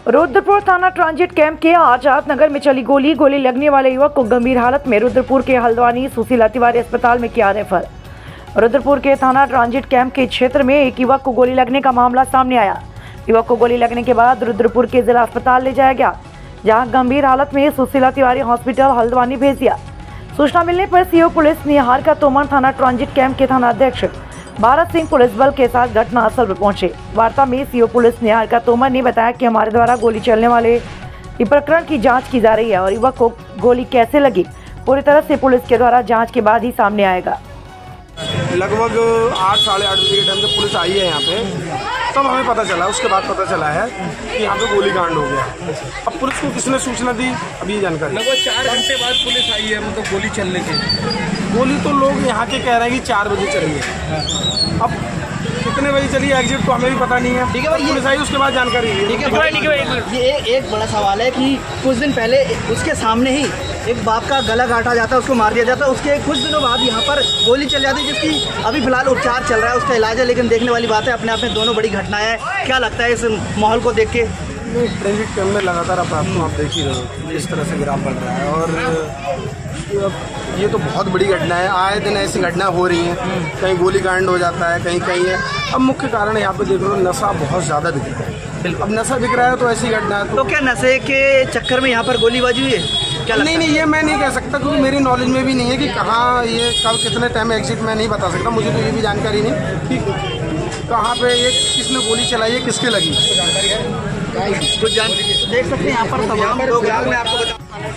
रुद्रपुर थाना transit camp के आजाद नगर में चली गोली लगने वाले युवक को गंभीर हालत में रुद्रपुर के हल्द्वानी सुशीला तिवारी अस्पताल में किया रेफर। रुद्रपुर के थाना ट्रांजिट कैंप के क्षेत्र में एक युवक को गोली लगने का मामला सामने आया। युवक को गोली लगने के बाद रुद्रपुर के जिला अस्पताल ले जाया गया, जहां गंभीर हालत में सुशीला तिवारी हॉस्पिटल हल्द्वानी भेज दिया। सूचना मिलने पर सीओ पुलिस निहारिका तोमर थाना ट्रांजिट कैंप के थाना अध्यक्ष भारत सिंह पुलिस बल के साथ घटनास्थल पर पहुंचे। वार्ता में सीओ पुलिस निहारिका तोमर ने बताया कि हमारे द्वारा गोली चलने वाले प्रकरण की जांच की जा रही है और युवक को गोली कैसे लगी पूरी तरह से पुलिस के द्वारा जांच के बाद ही सामने आएगा। लगभग 8 साढ़े 8 बजे के टाइम से पुलिस आई है यहाँ पे, तब हमें पता चला। उसके बाद पता चला है कि यहाँ पे गोली कांड हो गया। अब पुलिस को किसने सूचना दी, अभी जानकारी। लगभग 4 घंटे बाद पुलिस आई है, मतलब गोली चलने की। गोली तो लोग यहाँ के कह रहे हैं कि 4 बजे चली है। अब कितने बजे चली एग्जिट तो हमें भी पता नहीं है। ठीक है भाई, पुलिस आई उसके बाद जानकारी। ठीक है, ये एक बड़ा सवाल है कि कुछ दिन पहले उसके सामने ही एक बाप का गला काटा जाता है, उसको मार दिया जाता है। उसके कुछ दिनों बाद यहाँ पर गोली चल जाती है, जिसकी अभी फिलहाल उपचार चल रहा है, उसका इलाज है। लेकिन देखने वाली बात है, अपने आप में दोनों बड़ी घटनाएं हैं। क्या लगता है इस माहौल को देख के? ट्रांजिट कैंप में लगातार आप देख ही रहे हो इस तरह से गिराव बढ़ रहा है, और ये तो बहुत बड़ी घटना है। आए दिन ऐसी घटना हो रही हैं, कहीं गोली कांड हो जाता है, कहीं कहीं है। अब मुख्य कारण यहाँ पे देख लो, नशा बहुत ज़्यादा दिख रहा है। अब नशा दिख रहा है तो ऐसी घटना है। तो क्या नशे के चक्कर में यहाँ पर गोलीबाजी हुई है? क्या नहीं, ये मैं नहीं कह सकता, क्योंकि मेरी नॉलेज में भी नहीं है कि कहाँ ये कब कितने टाइम एग्जिट मैं नहीं बता सकता। मुझे तो ये भी जानकारी नहीं कि कहाँ पे ये किसने गोली चलाई है, किसके लगी। कुछ देख सकते हैं यहाँ पर तमाम लोग। मैं आपको द्वारा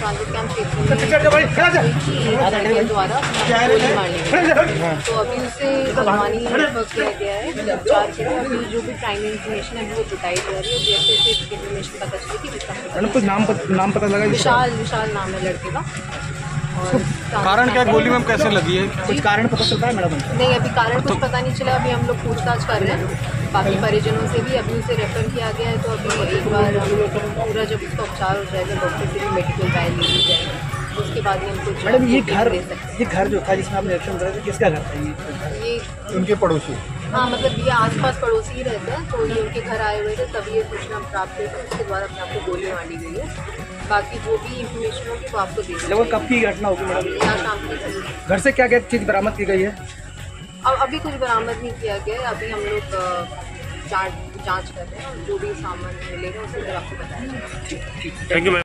गोली मारने, तो अभी उसे हल्द्वानी रेफर किया गया है उपचार के लिए। अभी जो भी प्राइमरी इन्फॉर्मेशन है वो जुटाई जा रही है। जैसे से इन्फॉर्मेशन पता चली कि जिसका कुछ नाम पता लगा? विशाल नाम है लड़के का। और कारण क्या, गोली में कैसे लगी है? कुछ कारण पता चलता है मैडम? नहीं, अभी कारण कुछ पता नहीं चला। अभी हम लोग पूछताछ कर रहे हैं बाकी परिजनों से भी। अभी उसे रेफर किया गया है, तो अभी एक बार हम लोग पूरा जब उसका उपचार हो जाएगा, डॉक्टर से भी मेडिकल राय ली जाएगी, उसके बाद ही हम कुछ। मैडम, ये घर जो था जिसमें आप निरीक्षण कर रहे थे, किसका घर था? ये उनके पड़ोसी। हाँ, मतलब ये आसपास पड़ोसी ही रहते हैं, तो ये उनके घर आए हुए थे, तभी ये सूचना प्राप्त हुई थी। उसके बाद अपने आपको गोली मारी गई है। बाकी जो भी इंफॉर्मेशन होगी वो आपको दे देंगे। कब की घटना होगी मैडम? यहाँ शाम की। घर से क्या क्या चीज़ बरामद की गई है? अब अभी कुछ बरामद नहीं किया गया है। अभी हम लोग जांच कर रहे हैं, और जो भी सामान मिलेगा उसे फिर आपको बताया जाएगा। Thank you.